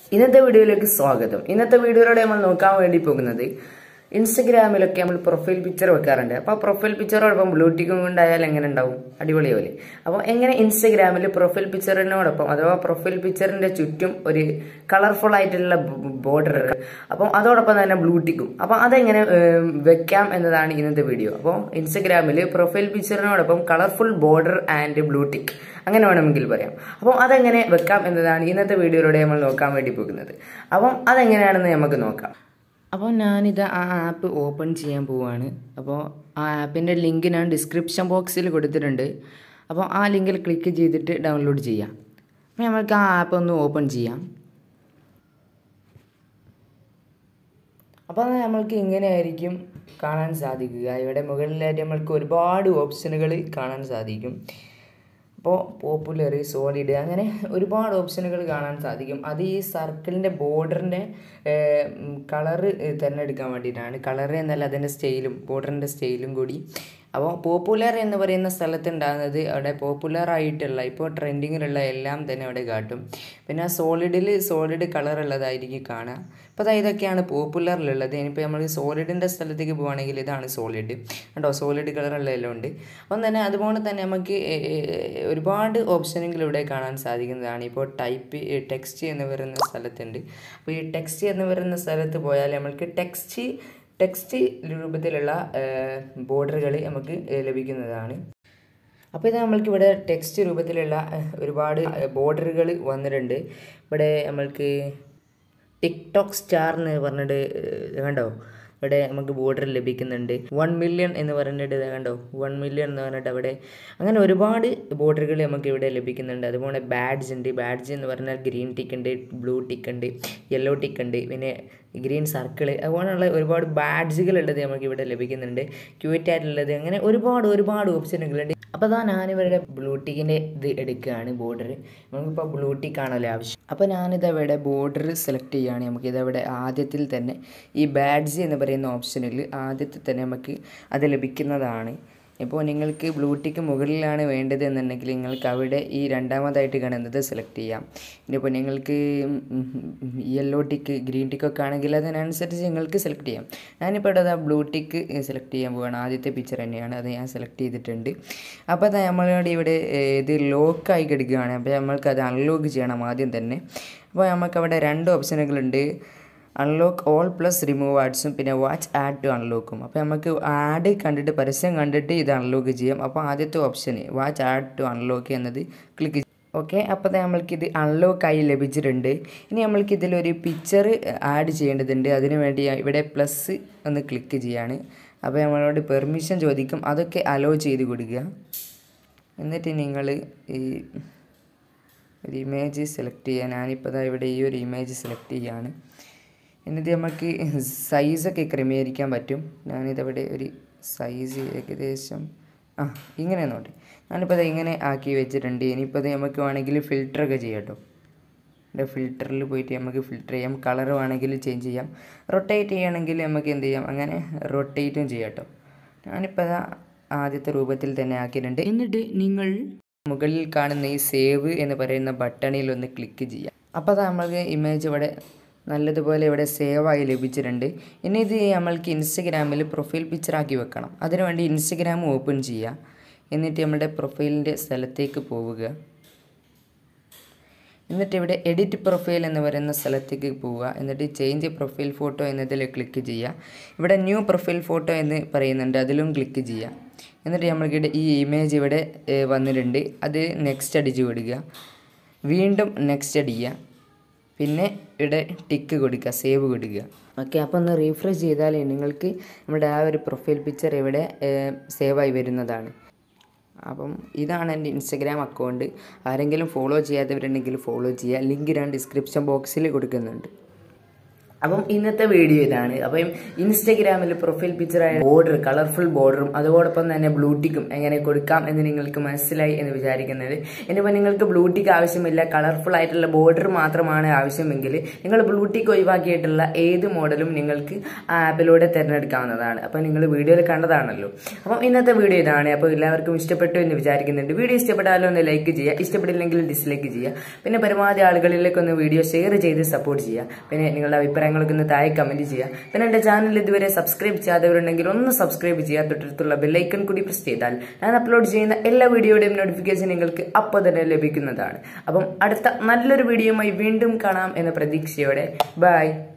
ഇന്നത്തെ വീഡിയോയിലേക്ക് സ്വാഗതം. ഇന്നത്തെ വീഡിയോയിലൂടെ നമ്മൾ നോക്കാൻ വേണ്ടി പോകുന്നത് ഇൻസ്റ്റഗ്രാമിലൊക്കെ നമ്മൾ പ്രൊഫൈൽ പിക്ചർ വെക്കാറുണ്ട്. അപ്പോൾ പ്രൊഫൈൽ പിക്ചറോടൊപ്പം ബ്ലൂടിക്കും കൊണ്ടായാൽ എങ്ങനെ ഉണ്ടാവും? അടിപൊളി പോലെ. അപ്പോൾ എങ്ങനെ ഇൻസ്റ്റഗ്രാമിൽ പ്രൊഫൈൽ പിക്ചറിനോടൊപ്പം അഥവാ പ്രൊഫൈൽ പിക്ചറിന്റെ ചുറ്റും ഒരു കളർഫുൾ ആയിട്ടുള്ള ബോർഡർ, അപ്പം അതോടൊപ്പം തന്നെ ബ്ലൂടിക്കും, അപ്പോൾ അതെങ്ങനെ വെക്കാം എന്നതാണ് ഇന്നത്തെ വീഡിയോ. അപ്പോൾ ഇൻസ്റ്റഗ്രാമിൽ പ്രൊഫൈൽ പിക്ചറിനോടൊപ്പം കളർഫുൾ ബോർഡർ ആൻഡ് ബ്ലൂടിക് അങ്ങനെ വേണമെങ്കിൽ പറയാം. അപ്പോൾ അതെങ്ങനെ വെക്കാം എന്നതാണ് ഇന്നത്തെ വീഡിയോയിലൂടെ നമ്മൾ നോക്കാൻ വേണ്ടി പോകുന്നത്. അപ്പം അതെങ്ങനെയാണെന്ന് നമുക്ക് നോക്കാം. അപ്പോൾ ഞാനിത് ആ ആപ്പ് ഓപ്പൺ ചെയ്യാൻ പോവുകയാണ്. അപ്പോൾ ആ ആപ്പിൻ്റെ ലിങ്ക് ഞാൻ ഡിസ്ക്രിപ്ഷൻ ബോക്സിൽ കൊടുത്തിട്ടുണ്ട്. അപ്പോൾ ആ ലിങ്കിൽ ക്ലിക്ക് ചെയ്തിട്ട് ഡൗൺലോഡ് ചെയ്യാം. അപ്പോൾ നമ്മൾക്ക് ആ ആപ്പ് ഒന്ന് ഓപ്പൺ ചെയ്യാം. അപ്പോൾ നമ്മൾക്ക് ഇങ്ങനെയായിരിക്കും കാണാൻ സാധിക്കുക. ഇവിടെ മുകളിലായിട്ട് നമ്മൾക്ക് ഒരുപാട് ഓപ്ഷനുകൾ കാണാൻ സാധിക്കും. അപ്പോൾ പോപ്പുലർ, സോളിഡ്, അങ്ങനെ ഒരുപാട് ഓപ്ഷനുകൾ കാണാൻ സാധിക്കും. അത് ഈ സർക്കിളിൻ്റെ ബോർഡറിൻ്റെ കളറ് തിരഞ്ഞെടുക്കാൻ വേണ്ടിയിട്ടാണ്. കളറ് എന്നല്ല, അതിൻ്റെ സ്റ്റൈലും, ബോർഡറിൻ്റെ സ്റ്റൈലും കൂടി. അപ്പോൾ പോപ്പുലർ എന്ന് പറയുന്ന സ്ഥലത്തുണ്ടാകുന്നത് അവിടെ പോപ്പുലർ ആയിട്ടുള്ള ഇപ്പോൾ ട്രെൻഡിങ്ങിലുള്ള എല്ലാം തന്നെ അവിടെ കാട്ടും. പിന്നെ സോളിഡ് കളർ ഉള്ളതായിരിക്കും കാണുക. അപ്പോൾ അതായത് ഇതൊക്കെയാണ് പോപ്പുലറിലുള്ളത്. ഇനിയിപ്പോൾ നമ്മൾ സോളിഡിൻ്റെ സ്ഥലത്തേക്ക് പോവുകയാണെങ്കിൽ ഇതാണ് സോളിഡ് കേട്ടോ, സോളിഡ് കളറുള്ള എല്ലാം ഉണ്ട്. അപ്പം തന്നെ അതുപോലെ തന്നെ നമുക്ക് ഒരുപാട് ഓപ്ഷനുകൾ ഇവിടെ കാണാൻ സാധിക്കുന്നതാണ്. ഇപ്പോൾ ടെക്സ്റ്റ് എന്ന് പറയുന്ന സ്ഥലത്തുണ്ട്. അപ്പോൾ ഈ ടെക്സ്റ്റ് എന്ന് പറയുന്ന സ്ഥലത്ത് പോയാൽ നമുക്ക് ടെക്സ്റ്റ് രൂപത്തിലുള്ള ബോർഡറുകൾ നമുക്ക് ലഭിക്കുന്നതാണ്. അപ്പോൾ ഇത് നമ്മൾക്കിവിടെ ടെക്സ്റ്റ് രൂപത്തിലുള്ള ഒരുപാട് ബോർഡറുകൾ വന്നിട്ടുണ്ട്. ഇവിടെ നമ്മൾക്ക് ടിക്ടോക്ക് സ്റ്റാർ എന്ന് പറഞ്ഞിട്ട് കണ്ടോ, ഇവിടെ നമുക്ക് ബോർഡർ ലഭിക്കുന്നുണ്ട്. 1 മില്യൺ എന്ന് പറഞ്ഞിട്ട് കണ്ടോ, 1 മില്യൺ എന്ന് പറഞ്ഞിട്ട് അവിടെ അങ്ങനെ ഒരുപാട് ബോർഡറുകൾ നമുക്ക് ഇവിടെ ലഭിക്കുന്നുണ്ട്. അതുപോലെ ബാഡ്ജ് ഉണ്ട്. ബാഡ്ജ് എന്ന് പറഞ്ഞാൽ ഗ്രീൻ ടിക്ക് ഉണ്ട്, ബ്ലൂ ടിക്ക് ഉണ്ട്, യെല്ലോ ടിക്ക് ഉണ്ട്, പിന്നെ ഗ്രീൻ സർക്കിൾ, അതുപോലെയുള്ള ഒരുപാട് ബാഡ്ജുകൾ ഉള്ളത് നമുക്ക് ഇവിടെ ലഭിക്കുന്നുണ്ട്. ക്യൂറ്റ് ആയിട്ടുള്ളത്, അങ്ങനെ ഒരുപാട് ഓപ്ഷനുകളുണ്ട്. അപ്പോൾ അതാ ഞാനിവിടെ ബ്ലൂടിക്കിൻ്റെ ഇത് എടുക്കുകയാണ്, ബോർഡർ. നമുക്കിപ്പോൾ ബ്ലൂടിക്ക് ആണല്ലോ ആവശ്യം. അപ്പോൾ ഞാനിതവിടെ ബോർഡർ സെലക്ട് ചെയ്യുകയാണ്. നമുക്കിതവിടെ ആദ്യത്തിൽ തന്നെ ഈ ബാഡ്ജ് എന്ന് പറയുന്ന ഓപ്ഷനിൽ ആദ്യത്തിൽ തന്നെ നമുക്ക് അത് ലഭിക്കുന്നതാണ്. ഇപ്പോൾ നിങ്ങൾക്ക് ബ്ലൂടിക്ക് മുകളിലാണ് വേണ്ടത് എന്നുണ്ടെങ്കിൽ നിങ്ങൾക്ക് അവിടെ ഈ രണ്ടാമതായിട്ട് കാണുന്നത് സെലക്ട് ചെയ്യാം. ഇനിയിപ്പോൾ നിങ്ങൾക്ക് യെല്ലോ ടിക്ക്, ഗ്രീൻ ടിക്കൊക്കെ ആണെങ്കിൽ അതിനനുസരിച്ച് നിങ്ങൾക്ക് സെലക്ട് ചെയ്യാം. ഞാനിപ്പോൾ ഇവിടെ ബ്ലൂടിക്ക് സെലക്ട് ചെയ്യാൻ പോവുകയാണ്. ആദ്യത്തെ പിക്ചർ തന്നെയാണ്, അത് ഞാൻ സെലക്ട് ചെയ്തിട്ടുണ്ട്. അപ്പോൾ അത് നമ്മളോട് ഇവിടെ ഇത് ലോക്കായി കിടക്കുകയാണ്. അപ്പോൾ നമ്മൾക്കത് അൺലോക്ക് ചെയ്യണം ആദ്യം തന്നെ. അപ്പോൾ നമുക്കവിടെ 2 ഓപ്ഷനുകളുണ്ട്, അൺലോക്ക് ഓൾ പ്ലസ് റിമൂവ് ആഡ്സും പിന്നെ വാച്ച് ആഡ് ടു അൺലോക്കും. അപ്പോൾ നമുക്ക് ആഡ് കണ്ടിട്ട്, പരസ്യം കണ്ടിട്ട് ഇത് അൺലോക്ക് ചെയ്യാം. അപ്പോൾ ആദ്യത്തെ ഓപ്ഷന് വാച്ച് ആഡ് ടു അൺലോക്ക് എന്നത് ക്ലിക്ക് ചെയ്യാം. ഓക്കെ, അപ്പോൾ നമ്മൾക്കിത് അൺലോക്കായി ലഭിച്ചിട്ടുണ്ട്. ഇനി നമ്മൾക്കിതിലൊരു പിക്ചർ ആഡ് ചെയ്യേണ്ടതുണ്ട്. അതിന് വേണ്ടി ഇവിടെ പ്ലസ് ഒന്ന് ക്ലിക്ക് ചെയ്യാണ്. അപ്പോൾ നമ്മളോട് പെർമിഷൻ ചോദിക്കും, അതൊക്കെ അലോ ചെയ്ത് കൊടുക്കുക. എന്നിട്ട് നിങ്ങൾ ഈ ഒരു ഇമേജ് സെലക്ട് ചെയ്യുക. ഞാനിപ്പോൾ ഇവിടെ ഈ ഒരു ഇമേജ് സെലക്ട് ചെയ്യുകയാണ്. എന്നിട്ട് നമുക്ക് സൈസൊക്കെ ക്രമീകരിക്കാൻ പറ്റും. ഞാനിതവിടെ ഒരു സൈസ് ഏകദേശം ഇങ്ങനെ നോട്ടെ, ഞാനിപ്പോൾ ഇങ്ങനെ ആക്കി വെച്ചിട്ടുണ്ട്. ഇനിയിപ്പോൾ അത് നമുക്ക് വേണമെങ്കിൽ ഫിൽറ്ററൊക്കെ ചെയ്യാം കേട്ടോ. ഇവിടെ ഫിൽറ്ററിൽ പോയിട്ട് നമുക്ക് ഫിൽറ്റർ ചെയ്യാം. കളർ വേണമെങ്കിൽ ചേഞ്ച് ചെയ്യാം. റൊട്ടേറ്റ് ചെയ്യണമെങ്കിൽ നമുക്ക് എന്ത് ചെയ്യാം, അങ്ങനെ റൊട്ടേറ്റും ചെയ്യാം കേട്ടോ. ഞാനിപ്പോൾ ആദ്യത്തെ രൂപത്തിൽ തന്നെ ആക്കിയിട്ടുണ്ട്. എന്നിട്ട് നിങ്ങൾ മുകളിൽ കാണുന്ന ഈ സേവ് എന്ന് പറയുന്ന ബട്ടണിൽ ഒന്ന് ക്ലിക്ക് ചെയ്യാം. അപ്പോൾ അത് നമുക്ക് ഇമേജ് ഇവിടെ നല്ലതുപോലെ ഇവിടെ സേവായി ലഭിച്ചിട്ടുണ്ട്. ഇനി ഇത് നമ്മൾക്ക് ഇൻസ്റ്റഗ്രാമിൽ പ്രൊഫൈൽ പിക്ചറാക്കി വെക്കണം. അതിനുവേണ്ടി ഇൻസ്റ്റഗ്രാം ഓപ്പൺ ചെയ്യുക. എന്നിട്ട് നമ്മുടെ പ്രൊഫൈലിൻ്റെ സ്ഥലത്തേക്ക് പോവുക. എന്നിട്ട് ഇവിടെ എഡിറ്റ് പ്രൊഫൈൽ എന്ന് പറയുന്ന സ്ഥലത്തേക്ക് പോവുക. എന്നിട്ട് ചേഞ്ച് പ്രൊഫൈൽ ഫോട്ടോ എന്നതിൽ ക്ലിക്ക് ചെയ്യുക. ഇവിടെ ന്യൂ പ്രൊഫൈൽ ഫോട്ടോ എന്ന് പറയുന്നുണ്ട്, അതിലും ക്ലിക്ക് ചെയ്യുക. എന്നിട്ട് നമ്മൾക്കിവിടെ ഈ ഇമേജ് ഇവിടെ വന്നിട്ടുണ്ട്, അത് നെക്സ്റ്റ് അടിച്ച് കൊടുക്കുക. വീണ്ടും നെക്സ്റ്റ് അടിക്കുക. പിന്നെ ഇവിടെ ടിക്ക് കൊടുക്കുക, സേവ് കൊടുക്കുക. ഓക്കെ, അപ്പോൾ ഒന്ന് റീഫ്രഷ് ചെയ്താൽ നിങ്ങൾക്ക് നമ്മുടെ ആ ഒരു പ്രൊഫൈൽ പിക്ചർ ഇവിടെ സേവായി വരുന്നതാണ്. അപ്പം ഇതാണ് എൻ്റെ ഇൻസ്റ്റഗ്രാം അക്കൗണ്ട്. ആരെങ്കിലും ഫോളോ ചെയ്യാത്തവരുണ്ടെങ്കിൽ ഫോളോ ചെയ്യുക. ലിങ്ക് ഞാൻ ഡിസ്ക്രിപ്ഷൻ ബോക്സിൽ കൊടുക്കുന്നുണ്ട്. അപ്പം ഇന്നത്തെ വീഡിയോ ഇതാണ്. അപ്പം ഇൻസ്റ്റഗ്രാമിൽ പ്രൊഫൈൽ പിക്ചറായ ബോർഡർ, കളർഫുൾ ബോർഡറും അതോടൊപ്പം തന്നെ ബ്ലൂടിക്കും എങ്ങനെ കൊടുക്കാം എന്ന് നിങ്ങൾക്ക് മനസ്സിലായി എന്ന് വിചാരിക്കുന്നത്. ഇനിയിപ്പോൾ നിങ്ങൾക്ക് ബ്ലൂടിക്ക് ആവശ്യമില്ല, കളർഫുൾ ആയിട്ടുള്ള ബോർഡർ മാത്രമാണ് ആവശ്യമെങ്കിൽ നിങ്ങൾ ബ്ലൂടിക്ക് ഒഴിവാക്കിയിട്ടുള്ള ഏത് മോഡലും നിങ്ങൾക്ക് ആ ആപ്പിലൂടെ തിരഞ്ഞെടുക്കാവുന്നതാണ്. അപ്പം നിങ്ങൾ വീഡിയോയിൽ കണ്ടതാണല്ലോ. അപ്പം ഇന്നത്തെ വീഡിയോ ഇതാണ്. അപ്പോൾ എല്ലാവർക്കും ഇഷ്ടപ്പെട്ടു എന്ന് വിചാരിക്കുന്നുണ്ട്. വീഡിയോ ഇഷ്ടപ്പെട്ടാലോ ഒന്ന് ലൈക്ക് ചെയ്യുക, ഇഷ്ടപ്പെട്ടില്ലെങ്കിൽ ഡിസ്ലൈക്ക് ചെയ്യുക. പിന്നെ പരമാവധി ആളുകളിലേക്കൊന്ന് വീഡിയോ ഷെയർ ചെയ്ത് സപ്പോർട്ട് ചെയ്യുക. പിന്നെ നിങ്ങളുടെ അഭിപ്രായങ്ങളൊക്കെ ഒന്ന് താഴെ കമന്റ് ചെയ്യുക. പിന്നെ എൻ്റെ ചാനൽ ഇതുവരെ സബ്സ്ക്രൈബ് ചെയ്യാത്തവരുണ്ടെങ്കിൽ ഒന്ന് സബ്സ്ക്രൈബ് ചെയ്യുക. തൊട്ടടുത്തുള്ള ബെല്ലൈക്കൺ കൂടി പ്രസ് ചെയ്താൽ ഞാൻ അപ്ലോഡ് ചെയ്യുന്ന എല്ലാ വീഡിയോയുടെയും നോട്ടിഫിക്കേഷൻ നിങ്ങൾക്ക് അപ്പോൾ തന്നെ ലഭിക്കുന്നതാണ്. അപ്പം അടുത്ത നല്ലൊരു വീഡിയോയുമായി വീണ്ടും കാണാം എന്ന പ്രതീക്ഷയോടെ ബൈ.